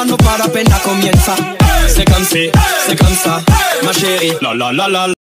fiesta no para, apenas comienza. C'est comme ça, ma chérie. La la la la.